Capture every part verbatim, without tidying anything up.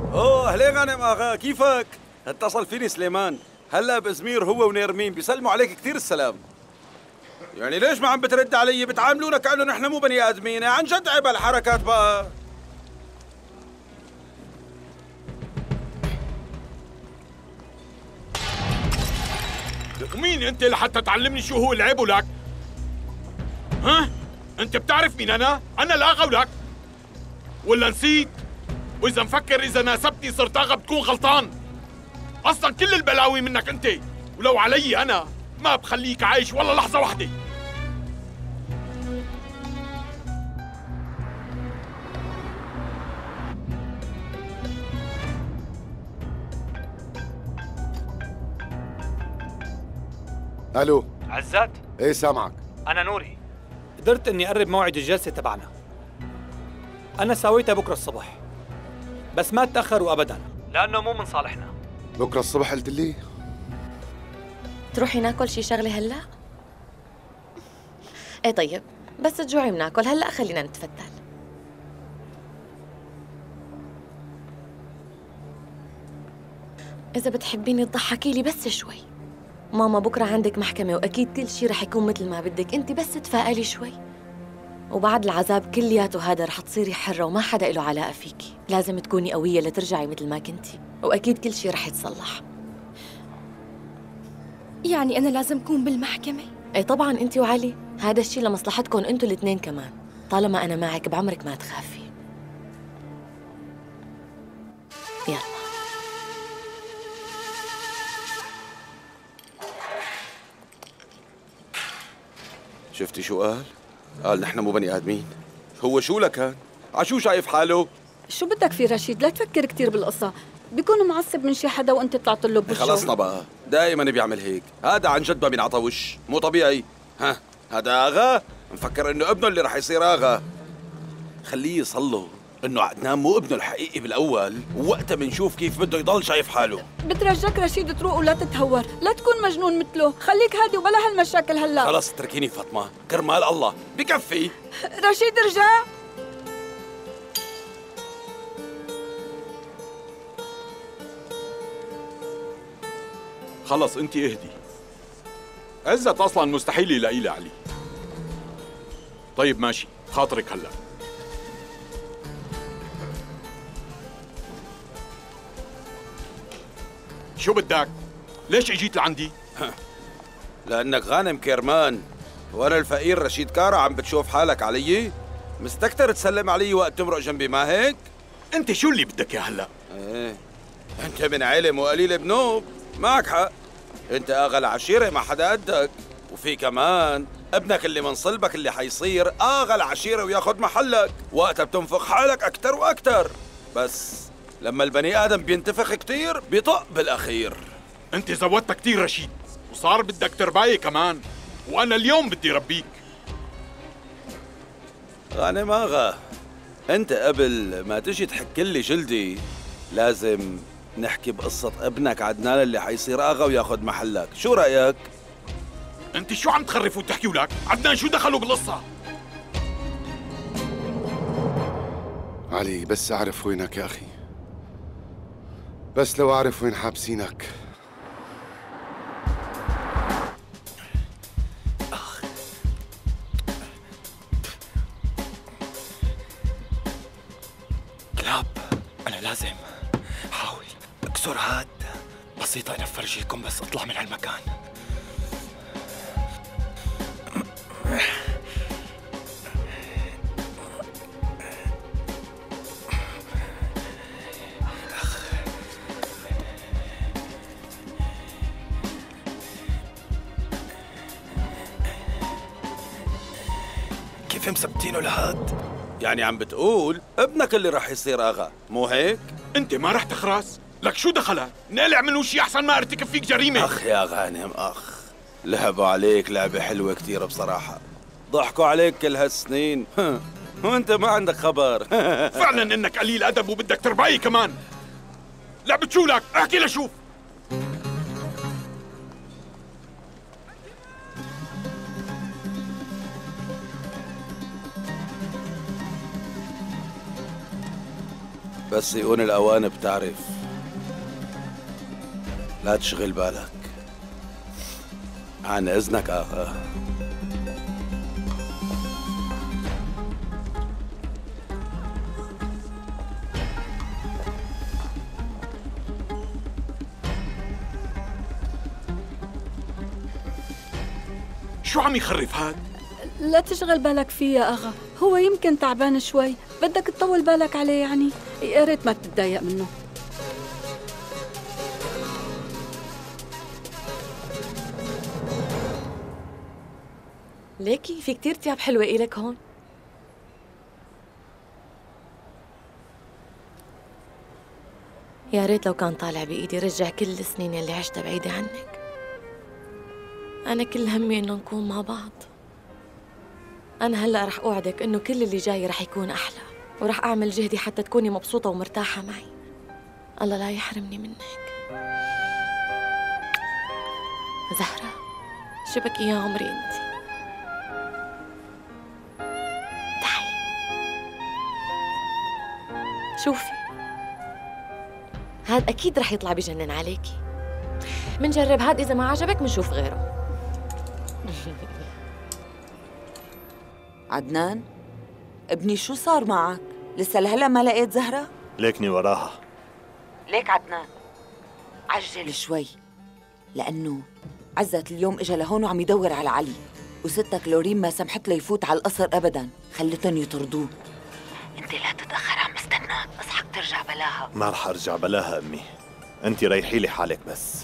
اوه اهلين غانم اغا، كيفك؟ اتصل فيني سليمان هلا بازمير، هو ونيرمين بيسلموا عليك كثير السلام. يعني ليش ما عم بترد علي؟ بتعاملونا كأنه نحن مو بني ادمين، عن جد عيب هالحركات بقى. ومين انت لحتى تعلمني شو هو العيب ولك؟ ها؟ انت بتعرف مين انا؟ انا الاغا ولك؟ ولا نسيت؟ واذا مفكر اذا ناسبتني صرت اغا بتكون غلطان. اصلا كل البلاوي منك انت، ولو علي انا ما بخليك عايش ولا لحظه واحده. الو عزات، ايه سامعك. أنا نوري. قدرت إني أقرب موعد الجلسة تبعنا. أنا سويتها بكرة الصبح، بس ما تأخروا أبداً لأنه مو من صالحنا. بكره الصبح قلت لي تروحي ناكل شي شغلة هلا؟ ايه طيب، بس تجوعي بناكل هلا، خلينا نتفتل. إذا بتحبيني تضحكي لي بس شوي. ماما بكرة عندك محكمة وأكيد كل شي رح يكون مثل ما بدك، أنت بس تفائلي شوي. وبعد العذاب كلياته هذا رح تصيري حرة وما حدا له علاقة فيكي. لازم تكوني قوية لترجعي مثل ما كنتي، وأكيد كل شي رح يتصلح. يعني أنا لازم أكون بالمحكمة؟ ايه طبعا انت وعلي، هذا الشيء لمصلحتكم انتوا الاثنين كمان. طالما انا معك بعمرك ما تخافي. يلا. شفتي شو قال؟ قال نحن مو بني ادمين. هو شو لكان؟ عشو شايف حاله؟ شو بدك في رشيد؟ لا تفكر كثير بالقصة، بيكون معصب من شي حدا وانت طلعت له بوشه. خلصنا بقى، دائما بيعمل هيك، هذا عن جد ما بينعطى وش، مو طبيعي. ها هذا اغا؟ مفكر انه ابنه اللي رح يصير اغا. خليه يصله انه عدنان مو ابنه الحقيقي بالاول، ووقتها بنشوف كيف بده يضل شايف حاله. بترجاك رشيد تروق ولا تتهور، لا تكون مجنون مثله، خليك هادي وبلا هالمشاكل هلا. خلص اتركيني فاطمه، كرمال الله بكفي. رشيد ارجع. خلص انت اهدي. عزت اصلا مستحيل يلاقي لي علي. طيب ماشي، خاطرك هلا. شو بدك؟ ليش اجيت لعندي؟ لانك غانم كرمان وانا الفقير رشيد كارا، عم بتشوف حالك علي؟ مستكتر تسلم علي وقت تمرق جنبي، ما هيك؟ انت شو اللي بدك يا هلا؟ ايه انت من علم وقليل بنوب، معك حق. انت اغا العشيرة ما حدا قدك، وفي كمان ابنك اللي من صلبك اللي حيصير اغا العشيرة وياخد محلك، وقتها بتنفخ حالك اكتر واكتر. بس لما البني ادم بينتفخ كتير بيطق بالاخير. انت زودت كتير رشيد، وصار بدك ترباية كمان، وانا اليوم بدي ربيك. غانم اغا، انت قبل ما تجي تحك لي جلدي لازم نحكي بقصة ابنك عدنان اللي حيصير اغا وياخد محلك، شو رأيك؟ انت شو عم تخرف وتحكي ولك؟ عدنان شو دخله بالقصة؟ علي بس اعرف وينك يا اخي، بس لو اعرف وين حابسينك. كلاب، أنا لازم حاول اكسر هاد. بسيطة أنا بفرجيكم، بس اطلع من هالمكان. كيف مثبتينه لهاد؟ يعني عم بتقول ابنك اللي رح يصير اغا، مو هيك؟ انت ما رح تخرس؟ لك شو دخلها؟ نقلع منه شي احسن ما ارتكب فيك جريمة. اخ يا غانم اخ، لعبوا عليك لعبة حلوة كتير بصراحة، ضحكوا عليك كل هالسنين وانت ما عندك خبر. فعلا انك قليل ادب وبدك ترباية كمان. لعبة شو لك؟ احكي لشوف. بس يكون الأوان بتعرف لا تشغل بالك. عن إذنك آغا. شو عم يخرف هاد؟ لا تشغل بالك فيه يا أغا، هو يمكن تعبان شوي، بدك تطول بالك عليه يعني. يا ريت ما تتضايق منه. ليكي في كتير تياب حلوة إلك هون. يا ريت لو كان طالع بإيدي رجع كل السنين اللي عشتها بعيدة عنك. أنا كل همي إنه نكون مع بعض. أنا هلأ رح أوعدك إنه كل اللي جاي رح يكون أحلى، ورح أعمل جهدي حتى تكوني مبسوطة ومرتاحة معي. الله لا يحرمني منك. زهرة، شبك يا عمري أنتِ. تعي شوفي، هاد أكيد رح يطلع بجنن عليكي. منجرب هاد، إذا ما عجبك منشوف غيره. عدنان، ابني شو صار معك؟ لسه لهلا ما لقيت زهرة؟ ليكني وراها. ليك عدنان، عجل شوي، لأنه عزت اليوم إجا لهون وعم يدور على علي، وستك لورين ما سمحت له يفوت على القصر أبداً، خلتهم يطردوه. أنت لا تتأخر، عم استناك، اصحك ترجع بلاها. ما رح أرجع بلاها أمي، أنت ريحي لي حالك بس.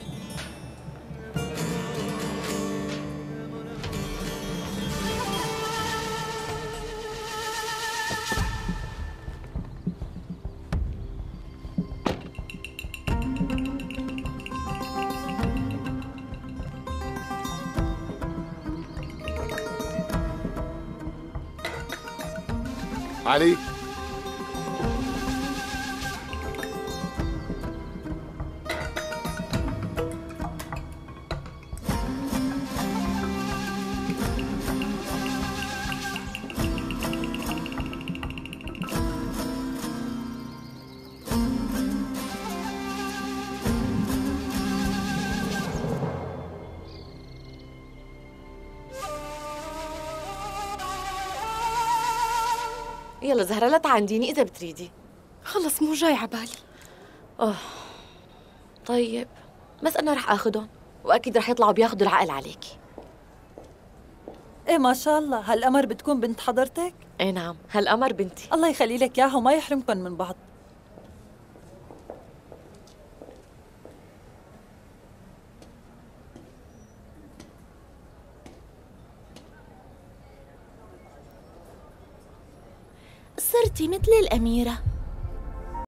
علي، يلا زهرة لا تعانديني إذا بتريدي. خلص مو جاي عبالي. أوه طيب، بس أنا رح آخدهم، وأكيد رح يطلعوا بياخدوا العقل عليكي. ايه ما شاء الله، هالقمر بتكون بنت حضرتك؟ ايه نعم، هالقمر بنتي. الله يخلي لك اياها وما يحرمكم من بعض. صرتي مثل الأميرة.